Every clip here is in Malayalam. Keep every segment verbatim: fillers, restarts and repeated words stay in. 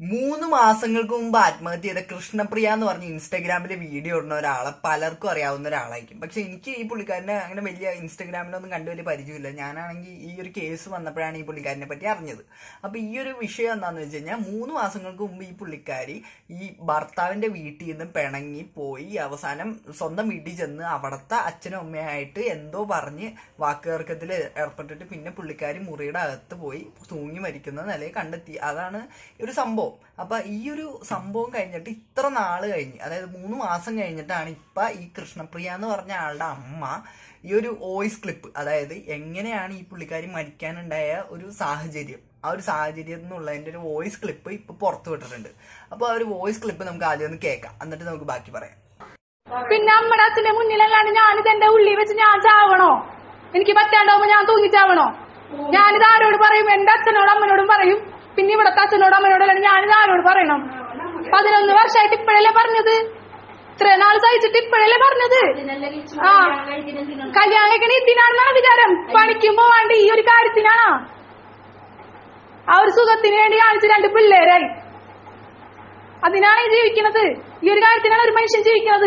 മൂന്ന് മാസങ്ങൾക്ക് മുമ്പ് ആത്മഹത്യ ചെയ്ത കൃഷ്ണപ്രിയ എന്ന് പറഞ്ഞ ഇൻസ്റ്റാഗ്രാമിലെ വീഡിയോ ഇടുന്ന ഒരാളെ പലർക്കും അറിയാവുന്ന ഒരാളായിരിക്കും. പക്ഷെ എനിക്ക് ഈ പുള്ളിക്കാരനെ അങ്ങനെ വലിയ ഇൻസ്റ്റാഗ്രാമിലൊന്നും കണ്ടു വലിയ പരിചയമില്ല. ഞാനാണെങ്കിൽ ഈ ഒരു കേസ് വന്നപ്പോഴാണ് ഈ പുള്ളിക്കാരനെ പറ്റി അറിഞ്ഞത്. അപ്പൊ ഈ ഒരു വിഷയം എന്താണെന്ന് വെച്ച് കഴിഞ്ഞാൽ, മൂന്ന് മാസങ്ങൾക്ക് മുമ്പ് ഈ പുള്ളിക്കാരി ഈ ഭർത്താവിന്റെ വീട്ടിൽ നിന്ന് പിണങ്ങി പോയി അവസാനം സ്വന്തം വീട്ടിൽ ചെന്ന് അവിടുത്തെ അച്ഛനും അമ്മയായിട്ട് എന്തോ പറഞ്ഞ് വാക്കുതർക്കത്തിൽ ഏർപ്പെട്ടിട്ട് പിന്നെ പുള്ളിക്കാരി മുറിയുടെ അകത്ത് പോയി തൂങ്ങി മരിക്കുന്ന നിലയിൽ കണ്ടെത്തി. അതാണ് ഒരു സംഭവം. അപ്പൊ ഈ ഒരു സംഭവം കഴിഞ്ഞിട്ട് ഇത്ര നാള് കഴിഞ്ഞ്, അതായത് മൂന്ന് മാസം കഴിഞ്ഞിട്ടാണ് ഇപ്പൊ ഈ കൃഷ്ണപ്രിയ എന്ന് പറഞ്ഞ ആളുടെ അമ്മ ഈ ഒരു വോയിസ് ക്ലിപ്പ്, അതായത് എങ്ങനെയാണ് ഈ പുള്ളിക്കാരി മരിക്കാനുണ്ടായ ഒരു സാഹചര്യം, ആ ഒരു സാഹചര്യം എന്നുള്ളതിന്റെ ഒരു വോയിസ് ക്ലിപ്പ് ഇപ്പൊ പുറത്തു വിട്ടിട്ടുണ്ട്. അപ്പൊ ആ ഒരു വോയിസ് ക്ലിപ്പ് നമുക്ക് ആദ്യം ഒന്ന് കേൾക്കാം, എന്നിട്ട് നമുക്ക് ബാക്കി പറയാം. പിന്നെ അമ്മയുടെ അച്ഛന്റെ മുന്നിലല്ലാണ്ട് ഞാനിത് എന്റെ ഉള്ളിൽ വെച്ച് ഞാൻ ചാവണോ? എനിക്ക് പറ്റാണ്ടാവുമ്പോ ഞാൻ തൂങ്ങിച്ചാവണോ? ഞാനിത് ആരോട് പറയും? എന്റെ അച്ഛനോടും അമ്മനോടും പറയും. പിന്നെ ഇവിടത്തെ അച്ഛനോടും അമ്മനോടല്ല ഞാനിത് ആരോട് പറയണം? പതിനൊന്ന് വർഷമായിട്ട് ഇപ്പോഴല്ലേ പറഞ്ഞത്? ഇത്ര നാൾ സഹിച്ചിട്ട് ഇപ്പോഴല്ലേ പറഞ്ഞത്? ആ കല്യാണം കഴിക്കണ ഇതിനാണെന്നാണ് വിചാരം? പണിക്കും പോവാണ്ട് ഈ ഒരു കാര്യത്തിനാണോ? ആ ഒരു സുഖത്തിന് വേണ്ടി കാണിച്ച് രണ്ട് പിള്ളേരായി, അതിനാണ് ജീവിക്കുന്നത്. ഈ ഒരു കാര്യത്തിനാണ് ഒരു മനുഷ്യൻ ജീവിക്കുന്നത്.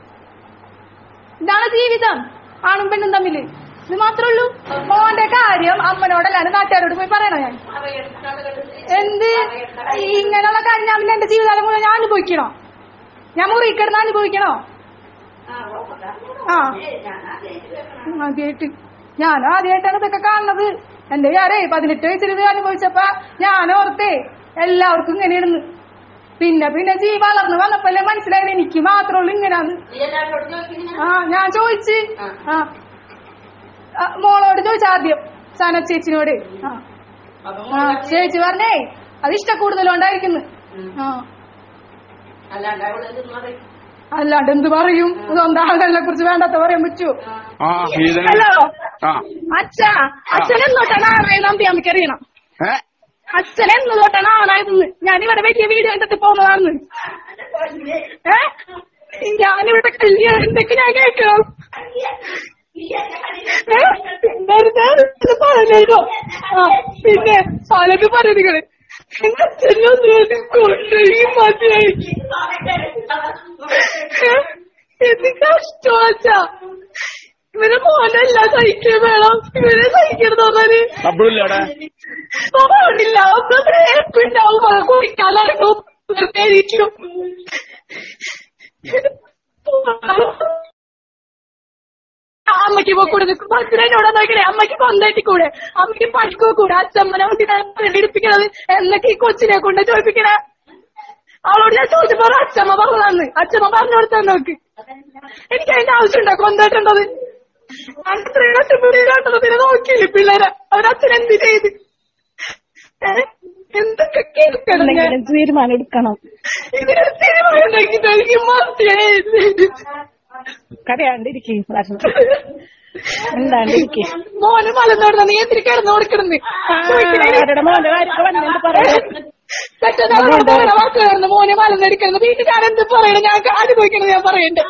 ഇതാണ് ജീവിതം, ആണും പെണ്ണും തമ്മില്. ഇത് മാത്രമേ ഉള്ളൂ. മോന്റെ കാര്യം അമ്മനോടല്ലാണ്ട് നാട്ടുകാരോട് പോയി പറയണോ? ഞാൻ എന്ത് ഇങ്ങനെയുള്ള കാര്യം ഞാൻ പിന്നെ എന്റെ ജീവിതകാലം മുഴുവൻ ഞാൻ അനുഭവിക്കണോ? ഞാൻ മുറി കിടന്ന് അനുഭവിക്കണോ? ആ ആദ്യമായിട്ട് ഞാൻ ആദ്യമായിട്ടാണ് ഇതൊക്കെ കാണുന്നത്. എന്റെ ഞാനേ പതിനെട്ട് വയസ്സിൽ ഇത് അനുഭവിച്ചപ്പോ ഞാൻ ഓർത്തേ എല്ലാവർക്കും ഇങ്ങനെയാണെന്ന്. പിന്നെ പിന്നെ ജീ വളർന്ന് വന്നപ്പോഴല്ലേ മനസ്സിലായത് എനിക്ക് മാത്രമേ ഉള്ളൂ ഇങ്ങനെയാന്ന്. ആ ഞാൻ ചോദിച്ച് ആ മോളോട് ചോദിച്ച ആദ്യം സന ചേച്ചിനോട്. ആ ചേച്ചി പറഞ്ഞേ അത് ഇഷ്ട കൂടുതലുണ്ടായിരിക്കുന്നു. ആ അല്ലാണ്ട് എന്ത് പറയും? സ്വന്തം ആളുകളെ കുറിച്ച് വേണ്ടാത്ത പറയാൻ പറ്റുമോ? ഹലോ അച്ഛാ, അച്ഛൻ എന്നോട്ടാണ് ആണായി നമ്പി അമ്മയ്ക്ക് അറിയണം. അച്ഛൻ എന്ന് തൊട്ടാണ് ആണായതെന്ന്. ഞാനിവിടെ വലിയ വീഡിയോ കണ്ടിട്ട് പോകുന്നതാണെന്ന്. ഏ ഞാനിവിടെ കല്യാണം എന്തൊക്കെ ഞാൻ കേൾക്കണം? പറഞ്ഞോ. ആ പിന്നെ പലത് പറയുന്നത് എന്റെ അച്ഛനൊന്നും കൊണ്ടുപോയി മതിയായി. എന്ത് കഷ്ടമാച്ചാ. ഇവരെ മോനല്ല സഹിക്കാൻ വേണം, ഇവരെ സഹിക്കരുത് പറഞ്ഞാല് പാടില്ല. ഒന്നുണ്ടാവും കുടിക്കാനായിട്ടും വെറുതെ അമ്മയ്ക്ക് പോക്കൂടെ ഭദ്രനോട് നോക്കണേ. അമ്മയ്ക്ക് സ്വന്തമായിട്ട് കൂടെ, അമ്മയ്ക്ക് പഠിക്കോ കൂടെ. അച്ഛമ്മനെ എടുപ്പിക്കണത് എന്നൊക്കെ ഈ കൊച്ചിനെ കൊണ്ട് ചോദിപ്പിക്കണേ. അവളോട് ഞാൻ ചോദിച്ചപ്പോ അച്ഛമ്മ പറഞ്ഞതാന്ന്. അച്ഛമ്മ പറഞ്ഞു കൊടുത്താൽ നോക്ക്. എനിക്ക് അതിന്റെ ആവശ്യമുണ്ടോ കൊണ്ടായിട്ടുണ്ടത്? ഞാൻ ഇത്രയും അച്ഛമ്മ കാട്ടത് പിന്നെ നോക്കിയില്ലേ പിള്ളേരെ? അവരച്ഛൻ എന്ത് ചെയ്ത്? എന്തൊക്കെ കേൾക്കണം? തീരുമാനം എടുക്കണം. ഇതിനൊരു തീരുമാനം ഉണ്ടാക്കിട്ട് എനിക്ക് മതിയായത്. കരയാണ്ടിരിക്കും, എന്താണ്ടിരിക്കും. മോന് മലന്നോടുന്ന നീ എന്തിരി കിടന്നു കൊടുക്കണെന്ന് മോന്റെ കാര്യമൊക്കെ വന്നിട്ട് പറയുന്നത്. വാക്കുകാരുന്നു മോനെ മലന്നെടുക്കുന്നത്. വീട്ടിൽ ഞാൻ എന്ത് പറയണം? ഞാൻ അനുഭവിക്കണത് ഞാൻ പറയണ്ടേ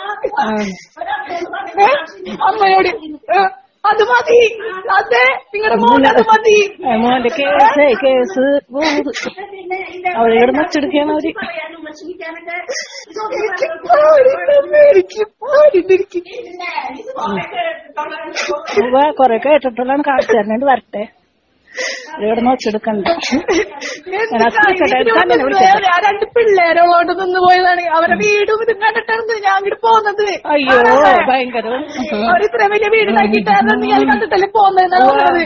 അമ്മയോട്? അത് മതി. അതെ നിങ്ങളുടെ മോൻ അത് മതി. മോന്റെ കേസ് കേസ് അവരോട് മച്ചെടുക്കണം. അവര് കൊറേ കേട്ടിട്ടുള്ളതാണ്. കാണിച്ചു തരണേണ്ട് വരട്ടെ. ഇവിടെ നോച്ചെടുക്കണ്ട. രണ്ട് പിള്ളേരോട് നിന്ന് പോയതാണ്. അവരുടെ വീടും ഇതും കണ്ടിട്ടാണ് ഞാൻ അങ്ങോട്ട് പോകുന്നത്. അയ്യോ ഭയങ്കര അവരിത്ര വലിയ വീടുണ്ടാക്കിയിട്ടാണ് നീ അത് കണ്ടിട്ടല്ലേ പോകുന്നതെന്നാണ് പറഞ്ഞത്.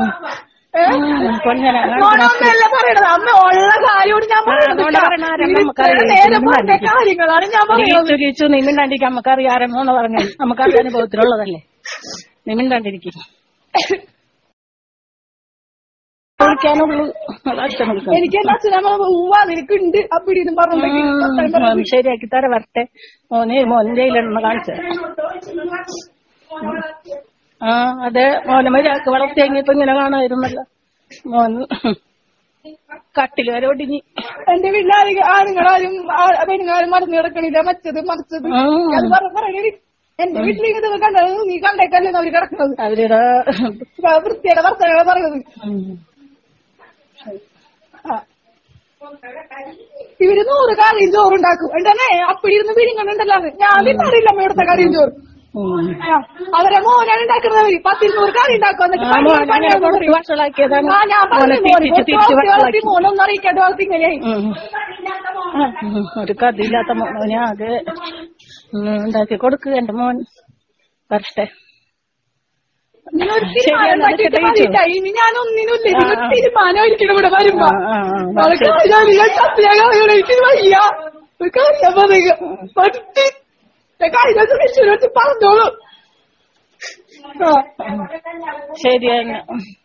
മോനൊന്നല്ല പറയണത്, അമ്മ ഉള്ള കാര്യോട് ഞാൻ പറയുന്നത് കാര്യങ്ങളാണ് ഞാൻ പറയുന്നത്. നീ മിണ്ടാണ്ടിരിക്കും. നമുക്കറിയാം മോന്ന് പറഞ്ഞു, നമുക്കറിയാം അനുഭവത്തിലുള്ളതല്ലേ. നീ മിണ്ടാണ്ടിരിക്കും. എനിക്ക് എന്റെ അച്ഛനമ്മ ഉവ്വാ നിനക്കുണ്ട് അപ്പിടിന്ന് പറഞ്ഞു ശരിയാക്കി തര വരട്ടെ. മോനെ മോൻ ജയിലെന്ന് കാണിച്ചു. ആ അതെ മോനെ മര്യാദക്ക് വളർത്തിയെങ്കിപ്പോ ഇങ്ങനെ കാണായിരുന്നല്ലോ. മോന് കട്ടില് വരെ ഒടിഞ്ഞ്. എന്റെ വീട്ടിലാരും ആണുങ്ങളാരും പെണ്ണുങ്ങളാരും മറന്നു കിടക്കണില്ല. മറ്റത് മറിച്ചത് അത് പറയണേ. എന്റെ വീട്ടിൽ ഇതൊക്കെ കണ്ടത് നീ കണ്ടേക്കല്ലേ അവര് കിടക്കുന്നത്. അവരുടെ വൃത്തിയുടെ വർത്തനങ്ങളെ പറയുന്നത്. ഇവര് നൂറ് കറിയും ചോറുണ്ടാക്കും എന്താണ് അപ്പടി ഇരുന്ന് പിരിങ്ങുന്നുണ്ടല്ലോ ഞാൻ പിന്നെ അറിയില്ല അമ്മ ഇവിടുത്തെ കറിയും ചോറ് അവരെ മോനാണ് ഉണ്ടാക്കുന്നത് പത്തിരുന്നൂറ് കറി ഉണ്ടാക്കും മോനൊന്നും അറിയിക്കാണ്ട് വളർത്തി ഇങ്ങനെയായി ഒരു കഥയില്ലാത്ത മോനെ ആകെ ഉണ്ടാക്കി കൊടുക്കുക എന്റെ മോൻ വരട്ടെ. ഇനി ഞാൻ ഒന്നിനുമില്ല തീരുമാനം ഒരിക്കലും ഇവിടെ വരുമ്പോ എനിക്ക് വയ്യ കഴിഞ്ഞ പറഞ്ഞോളൂ. ശരിയാണ്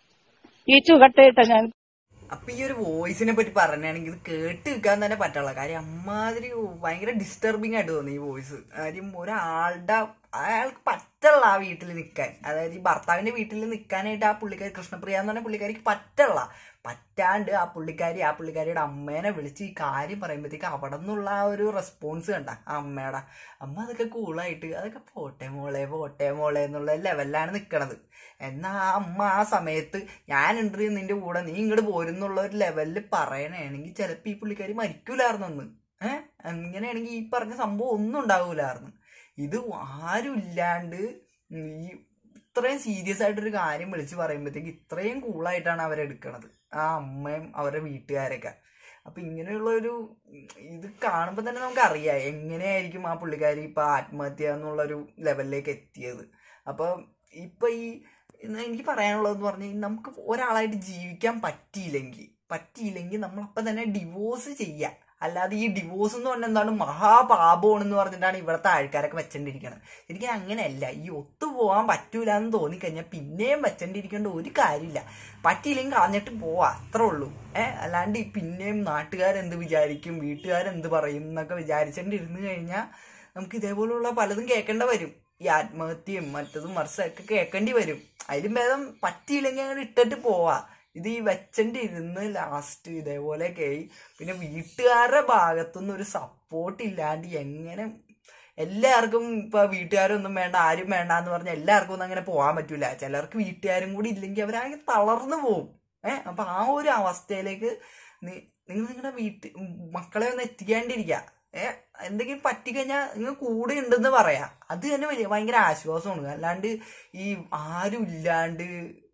ഈ ചുകട്ടയിട്ട ഞാൻ. അപ്പൊ ഈ ഒരു വോയിസിനെ പറ്റി പറയുകയാണെങ്കിൽ ഇത് കേട്ട് നിൽക്കാൻ തന്നെ പറ്റുള്ള കാര്യം അമ്മാതിരി ഭയങ്കര ഡിസ്റ്റർബിങ് ആയിട്ട് തോന്നി ഈ വോയിസ്. കാര്യം ഒരാളുടെ അയാൾക്ക് പറ്റുള്ള ആ വീട്ടിൽ നിൽക്കാൻ, അതായത് ഈ ഭർത്താവിന്റെ വീട്ടിൽ നിൽക്കാനായിട്ട് ആ പുള്ളിക്കാരി കൃഷ്ണപ്രിയ എന്ന് പറഞ്ഞ പുള്ളിക്കാരിക്ക് പറ്റുള്ള പറ്റാണ്ട് ആ പുള്ളിക്കാരി ആ പുള്ളിക്കാരിയുടെ അമ്മേനെ വിളിച്ച് ഈ കാര്യം പറയുമ്പോഴത്തേക്ക് അവിടെ നിന്നുള്ള ആ ഒരു റെസ്പോൺസ് കണ്ട ആ അമ്മയുടെ അമ്മ അതൊക്കെ കൂളായിട്ട് അതൊക്കെ പോട്ടെ മോളെ പോട്ടെ മോളെ എന്നുള്ള ലെവലിലാണ് നിൽക്കണത്. എന്നാ ആ അമ്മ ആ സമയത്ത് ഞാനുണ്ട് നിന്റെ കൂടെ നീ ഇങ്ങോട്ട് പോരുന്നുള്ള ഒരു ലെവലിൽ പറയണാണെങ്കിൽ ചിലപ്പോൾ ഈ പുള്ളിക്കാരി മരിക്കൂലായിരുന്നെന്ന്. ഏഹ് അങ്ങനെയാണെങ്കിൽ ഈ പറഞ്ഞ സംഭവം ഒന്നും ഉണ്ടാവൂലായിരുന്നു. ഇത് ആരും ഇല്ലാണ്ട് ഈ ഇത്രയും സീരിയസ് ആയിട്ടൊരു കാര്യം വിളിച്ച് പറയുമ്പോഴത്തേക്ക് ഇത്രയും കൂളായിട്ടാണ് അവരെടുക്കണത് ആ അമ്മയും അവരുടെ വീട്ടുകാരൊക്കെ. അപ്പൊ ഇങ്ങനെയുള്ള ഒരു ഇത് കാണുമ്പോൾ തന്നെ നമുക്ക് അറിയാം എങ്ങനെയായിരിക്കും ആ പുള്ളിക്കാരി ഇപ്പൊ ആത്മഹത്യ എന്നുള്ളൊരു ലെവലിലേക്ക് എത്തിയത്. അപ്പൊ ഇപ്പൊ ഈ എനിക്ക് പറയാനുള്ളതെന്ന് പറഞ്ഞാൽ നമുക്ക് ഒരാളായിട്ട് ജീവിക്കാൻ പറ്റിയില്ലെങ്കിൽ പറ്റിയില്ലെങ്കിൽ നമ്മളപ്പം തന്നെ ഡിവോഴ്സ് ചെയ്യാം. അല്ലാതെ ഈ ഡിവോഴ്സ് എന്ന് പറഞ്ഞാൽ എന്താണ് മഹാപാപമാണെന്ന് പറഞ്ഞിട്ടാണ് ഇവിടുത്തെ ആൾക്കാരൊക്കെ വെച്ചോണ്ടിരിക്കുന്നത്. എനിക്ക് അങ്ങനെയല്ല. ഈ ഒത്തുപോകാൻ പറ്റൂല എന്ന് തോന്നിക്കഴിഞ്ഞാൽ പിന്നെയും വെച്ചോണ്ടിരിക്കേണ്ട ഒരു കാര്യമില്ല. പറ്റിയില്ലെങ്കിൽ കളഞ്ഞിട്ട് പോവാ, അത്രേ ഉള്ളൂ. ഏഹ് അല്ലാണ്ട് പിന്നെയും നാട്ടുകാരെന്ത് വിചാരിക്കും വീട്ടുകാരെന്ത് പറയും എന്നൊക്കെ വിചാരിച്ചോണ്ടിരുന്നു കഴിഞ്ഞാൽ നമുക്ക് ഇതേപോലുള്ള പലതും കേൾക്കേണ്ട വരും. ഈ ആത്മഹത്യയും മറ്റതും മറിച്ചൊക്കെ കേൾക്കേണ്ടി വരും. അതിലും ഭേദം പറ്റിയില്ലെങ്കിൽ അങ്ങനെ ഇട്ടിട്ട് പോവാ. ഇത് ഈ വെച്ചൻ്റെ ഇരുന്ന് ലാസ്റ്റ് ഇതേപോലെയൊക്കെ ആയി. പിന്നെ വീട്ടുകാരുടെ ഭാഗത്തുനിന്ന് ഒരു സപ്പോർട്ട് ഇല്ലാണ്ട് എങ്ങനെ എല്ലാവർക്കും ഇപ്പൊ വീട്ടുകാരൊന്നും വേണ്ട ആരും വേണ്ട എന്ന് പറഞ്ഞാൽ എല്ലാവർക്കും ഒന്നും അങ്ങനെ പോകാൻ പറ്റൂല. ചിലർക്ക് വീട്ടുകാരും കൂടി ഇല്ലെങ്കിൽ അവരാകെ തളർന്നു പോവും. ഏഹ് അപ്പൊ ആ ഒരു അവസ്ഥയിലേക്ക് നിങ്ങൾ നിങ്ങളുടെ വീട്ടിൽ മക്കളെ ഒന്ന് എത്തിക്കാണ്ടിരിക്കുക. ഏഹ് എന്തെങ്കിലും പറ്റിക്കഴിഞ്ഞാൽ നിങ്ങൾ കൂടെ ഉണ്ടെന്ന് പറയാം. അത് തന്നെ വലിയ ഭയങ്കര ആശ്വാസമാണ്. അല്ലാണ്ട് ഈ ആരും ഇല്ലാണ്ട്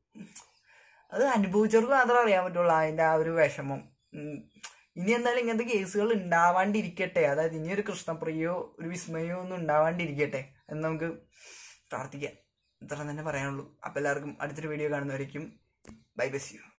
അത് അനുഭവിച്ചവർക്ക് മാത്രമേ അറിയാൻ പറ്റുള്ളൂ അതിന്റെ ആ ഒരു വിഷമം. ഇനി എന്തായാലും ഇങ്ങനത്തെ കേസുകൾ ഉണ്ടാവാണ്ടിരിക്കട്ടെ. അതായത് ഇനി ഒരു കൃഷ്ണപ്രിയോ ഒരു വിസ്മയോ ഒന്നും ഉണ്ടാവാണ്ടിരിക്കട്ടെ എന്ന് നമുക്ക് പ്രാർത്ഥിക്കാം. ഇത്ര തന്നെ പറയാനുള്ളൂ. അപ്പൊ എല്ലാവർക്കും അടുത്തൊരു വീഡിയോ കാണുന്നവരേക്കും ബൈ ബൈ.